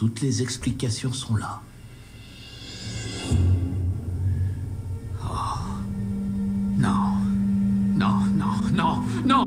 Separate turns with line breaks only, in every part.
Toutes les explications sont là. Oh. Non. Non, non, non, non!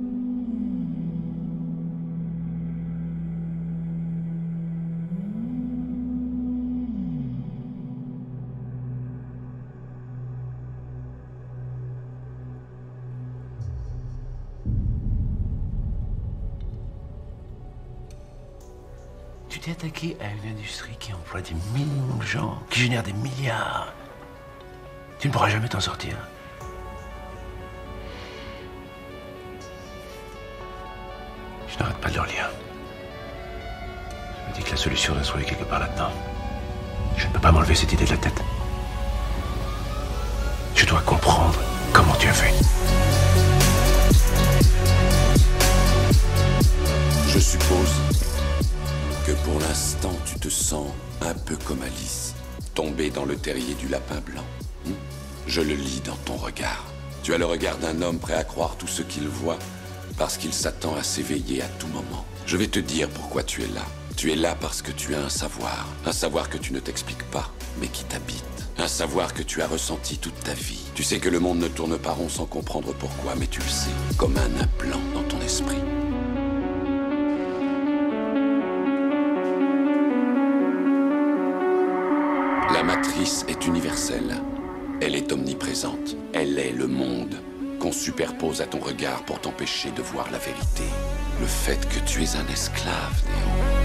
Tu t'es attaqué à une industrie qui emploie des millions de gens, qui génère des milliards. Tu ne pourras jamais t'en sortir. Je n'arrête pas de le relire. Je me dis que la solution doit se trouver quelque part là-dedans. Je ne peux pas m'enlever cette idée de la tête. Je dois comprendre comment tu as fait.
Je suppose que pour l'instant, tu te sens un peu comme Alice, tombée dans le terrier du lapin blanc. Je le lis dans ton regard. Tu as le regard d'un homme prêt à croire tout ce qu'il voit parce qu'il s'attend à s'éveiller à tout moment. Je vais te dire pourquoi tu es là. Tu es là parce que tu as un savoir que tu ne t'expliques pas, mais qui t'habite. Un savoir que tu as ressenti toute ta vie. Tu sais que le monde ne tourne pas rond sans comprendre pourquoi, mais tu le sais, comme un implant dans ton esprit. La matrice est universelle. Elle est omniprésente. Elle est le monde qu'on superpose à ton regard pour t'empêcher de voir la vérité. Le fait que tu es un esclave, Néo.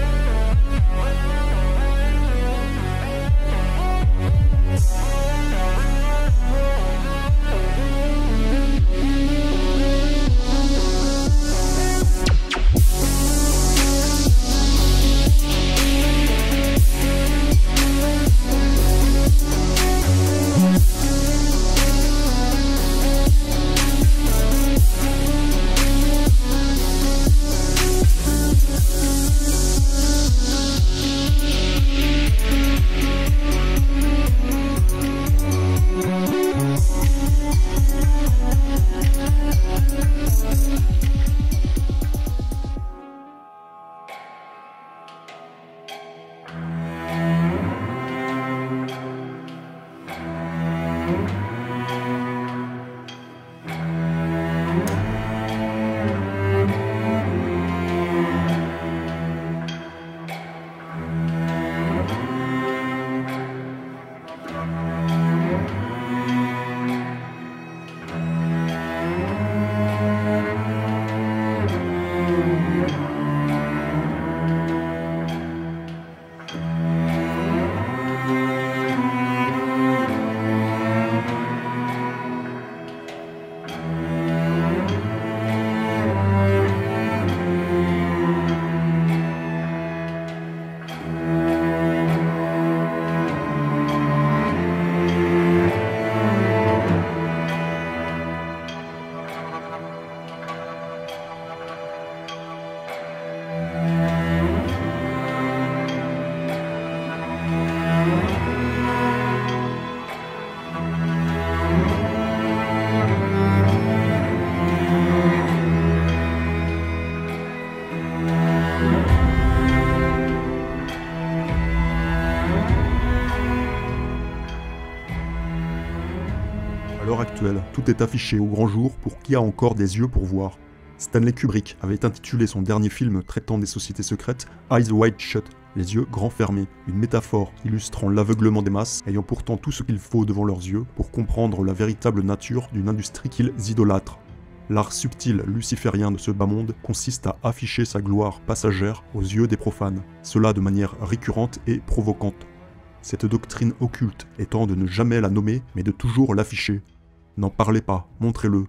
À l'heure actuelle, tout est affiché au grand jour pour qui a encore des yeux pour voir. Stanley Kubrick avait intitulé son dernier film traitant des sociétés secrètes Eyes Wide Shut, les yeux grands fermés, une métaphore illustrant l'aveuglement des masses, ayant pourtant tout ce qu'il faut devant leurs yeux pour comprendre la véritable nature d'une industrie qu'ils idolâtrent. L'art subtil luciférien de ce bas monde consiste à afficher sa gloire passagère aux yeux des profanes, cela de manière récurrente et provocante. Cette doctrine occulte étant de ne jamais la nommer, mais de toujours l'afficher. N'en parlez pas, montrez-le.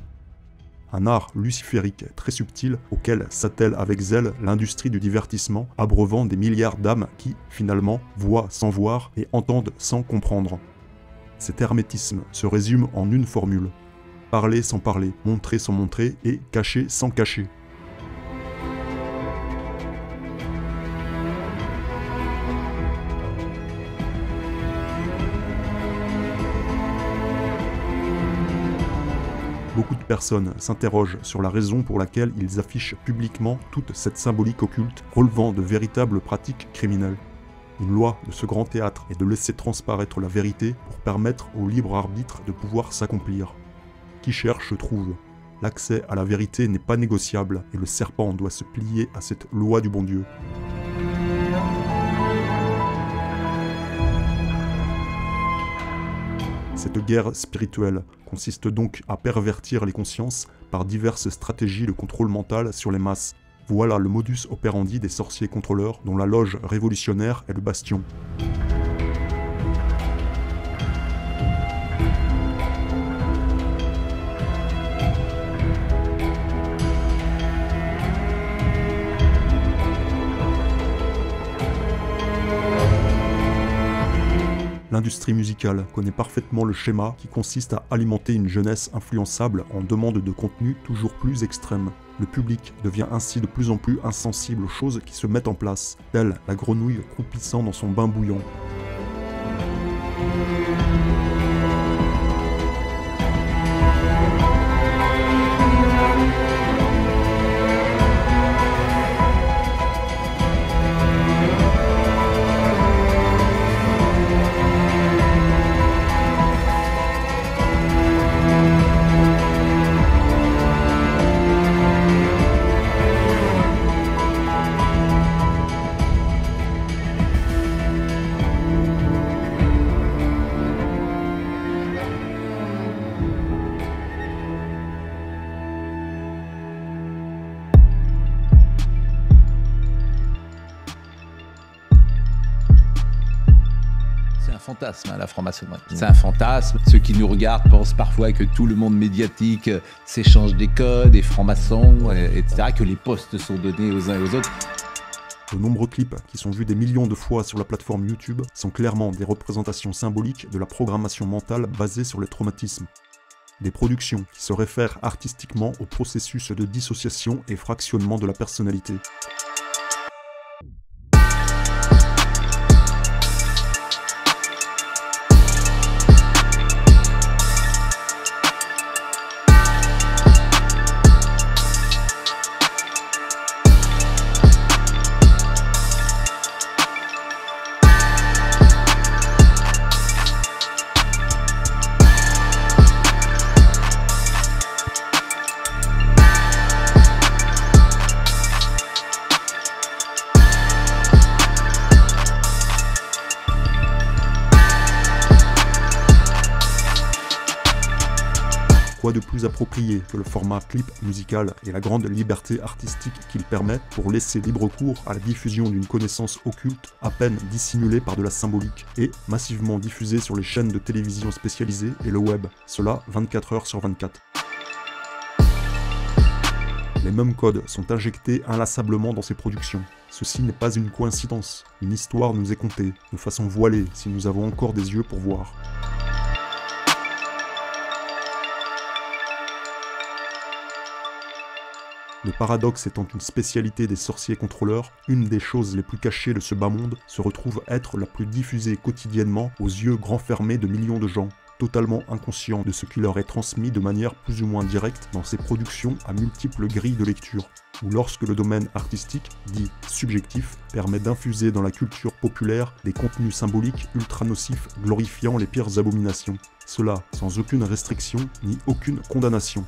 Un art luciférique très subtil auquel s'attelle avec zèle l'industrie du divertissement, abreuvant des milliards d'âmes qui, finalement, voient sans voir et entendent sans comprendre. Cet hermétisme se résume en une formule. Parler sans parler, montrer sans montrer et cacher sans cacher. Beaucoup de personnes s'interrogent sur la raison pour laquelle ils affichent publiquement toute cette symbolique occulte relevant de véritables pratiques criminelles. Une loi de ce grand théâtre est de laisser transparaître la vérité pour permettre au libre arbitre de pouvoir s'accomplir. Qui cherche trouve. L'accès à la vérité n'est pas négociable et le serpent doit se plier à cette loi du bon Dieu. Cette guerre spirituelle consiste donc à pervertir les consciences par diverses stratégies de contrôle mental sur les masses. Voilà le modus operandi des sorciers contrôleurs dont la loge révolutionnaire est le bastion. L'industrie musicale connaît parfaitement le schéma qui consiste à alimenter une jeunesse influençable en demande de contenu toujours plus extrême. Le public devient ainsi de plus en plus insensible aux choses qui se mettent en place, telle la grenouille croupissant dans son bain bouillant.
Fantasme, hein, la franc-maçonnerie. C'est un fantasme. Ceux qui nous regardent pensent parfois que tout le monde médiatique s'échange des codes, des francs-maçons, etc., que les postes sont donnés aux uns et aux autres.
De nombreux clips qui sont vus des millions de fois sur la plateforme YouTube sont clairement des représentations symboliques de la programmation mentale basée sur le traumatisme. Des productions qui se réfèrent artistiquement au processus de dissociation et fractionnement de la personnalité. Quoi de plus approprié que le format clip musical et la grande liberté artistique qu'il permet pour laisser libre cours à la diffusion d'une connaissance occulte à peine dissimulée par de la symbolique et massivement diffusée sur les chaînes de télévision spécialisées et le web, cela 24 heures sur 24. Les mêmes codes sont injectés inlassablement dans ces productions. Ceci n'est pas une coïncidence, une histoire nous est contée, de façon voilée si nous avons encore des yeux pour voir. Le paradoxe étant une spécialité des sorciers contrôleurs, une des choses les plus cachées de ce bas monde se retrouve être la plus diffusée quotidiennement aux yeux grands fermés de millions de gens, totalement inconscients de ce qui leur est transmis de manière plus ou moins directe dans ces productions à multiples grilles de lecture, ou lorsque le domaine artistique, dit subjectif, permet d'infuser dans la culture populaire des contenus symboliques ultra nocifs glorifiant les pires abominations. Cela sans aucune restriction ni aucune condamnation.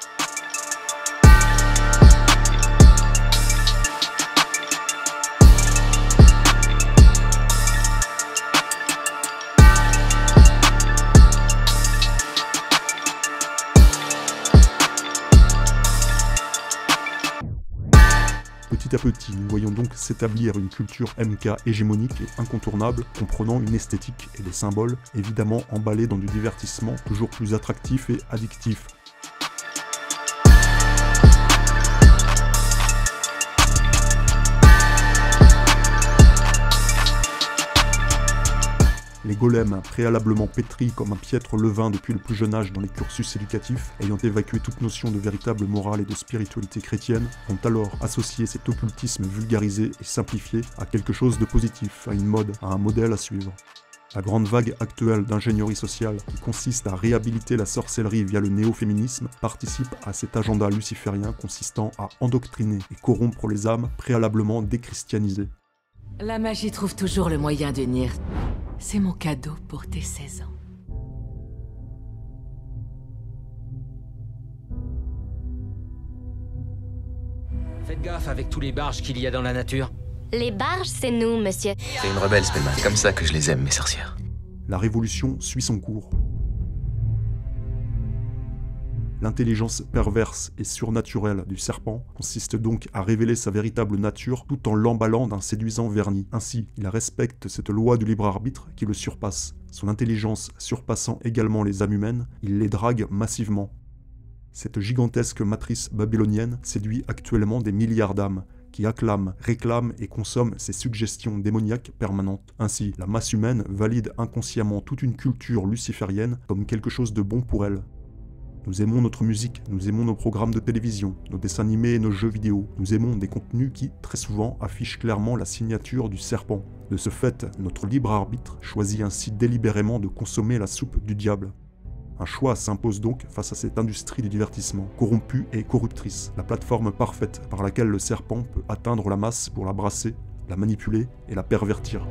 Petit à petit, nous voyons donc s'établir une culture MK hégémonique et incontournable, comprenant une esthétique et des symboles, évidemment emballés dans du divertissement toujours plus attractif et addictif. Les golems, préalablement pétris comme un piètre levain depuis le plus jeune âge dans les cursus éducatifs, ayant évacué toute notion de véritable morale et de spiritualité chrétienne, ont alors associé cet occultisme vulgarisé et simplifié à quelque chose de positif, à une mode, à un modèle à suivre. La grande vague actuelle d'ingénierie sociale, qui consiste à réhabiliter la sorcellerie via le néo-féminisme, participe à cet agenda luciférien consistant à endoctriner et corrompre les âmes préalablement déchristianisées.
La magie trouve toujours le moyen d'unir. C'est mon cadeau pour tes 16 ans.
Faites gaffe avec tous les barges qu'il y a dans la nature.
Les barges, c'est nous, monsieur.
T'es une rebelle, Spellman. C'est comme ça que je les aime, mes sorcières.
La révolution suit son cours. L'intelligence perverse et surnaturelle du serpent consiste donc à révéler sa véritable nature tout en l'emballant d'un séduisant vernis. Ainsi, il respecte cette loi du libre arbitre qui le surpasse. Son intelligence surpassant également les âmes humaines, il les drague massivement. Cette gigantesque matrice babylonienne séduit actuellement des milliards d'âmes, qui acclament, réclament et consomment ces suggestions démoniaques permanentes. Ainsi, la masse humaine valide inconsciemment toute une culture luciférienne comme quelque chose de bon pour elle. Nous aimons notre musique, nous aimons nos programmes de télévision, nos dessins animés et nos jeux vidéo. Nous aimons des contenus qui, très souvent, affichent clairement la signature du serpent. De ce fait, notre libre arbitre choisit ainsi délibérément de consommer la soupe du diable. Un choix s'impose donc face à cette industrie du divertissement, corrompue et corruptrice, la plateforme parfaite par laquelle le serpent peut atteindre la masse pour la brasser, la manipuler et la pervertir.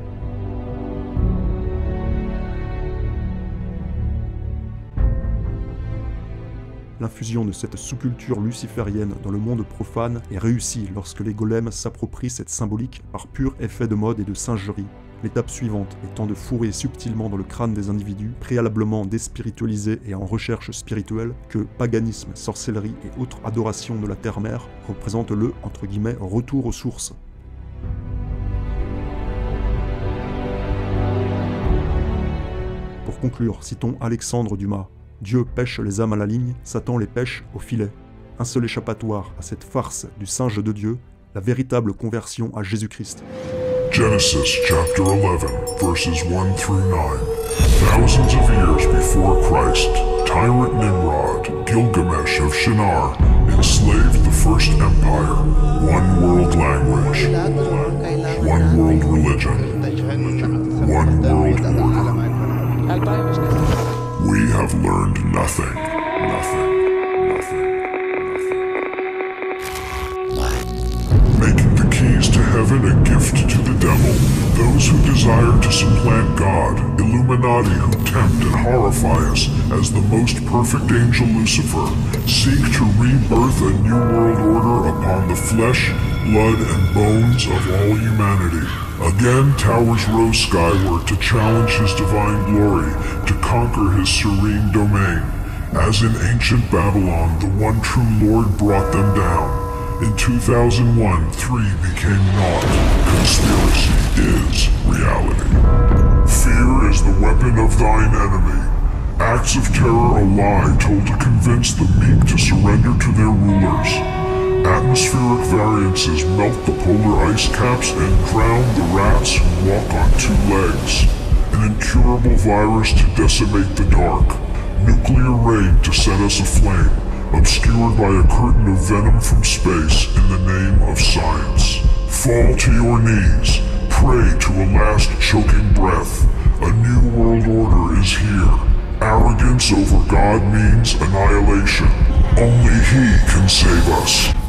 L'infusion de cette sous-culture luciférienne dans le monde profane est réussie lorsque les golems s'approprient cette symbolique par pur effet de mode et de singerie. L'étape suivante étant de fourrer subtilement dans le crâne des individus, préalablement déspiritualisés et en recherche spirituelle, que paganisme, sorcellerie et autres adorations de la terre-mère représentent le, entre guillemets, retour aux sources. Pour conclure, citons Alexandre Dumas. Dieu pêche les âmes à la ligne, Satan les pêche au filet. Un seul échappatoire à cette farce du singe de Dieu, la véritable conversion à Jésus-Christ.
Genesis chapter 11, verses 1 through 9. Thousands of years before Christ, tyrant Nimrod, Gilgamesh of Shinar, enslaved the first empire. One world language, one world religion, one world order. We have learned nothing. Making the keys to heaven a gift to the devil. Those who desire to supplant God, Illuminati who tempt and horrify us as the most perfect angel Lucifer, seek to rebirth a new world order upon the flesh, blood, and bones of all humanity. Again, towers rose skyward to challenge his divine glory, to conquer his serene domain. As in ancient Babylon, the one true Lord brought them down. In 2001, 3 became naught. Conspiracy is reality. Fear is the weapon of thine enemy. Acts of terror a lie told to convince the meek to surrender to their rulers. Atmospheric variances melt the polar ice caps and drown the rats who walk on 2 legs. An incurable virus to decimate the dark. Nuclear rain to set us aflame, obscured by a curtain of venom from space in the name of science. Fall to your knees, pray to a last choking breath. A new world order is here. Arrogance over God means annihilation. Only He can save us.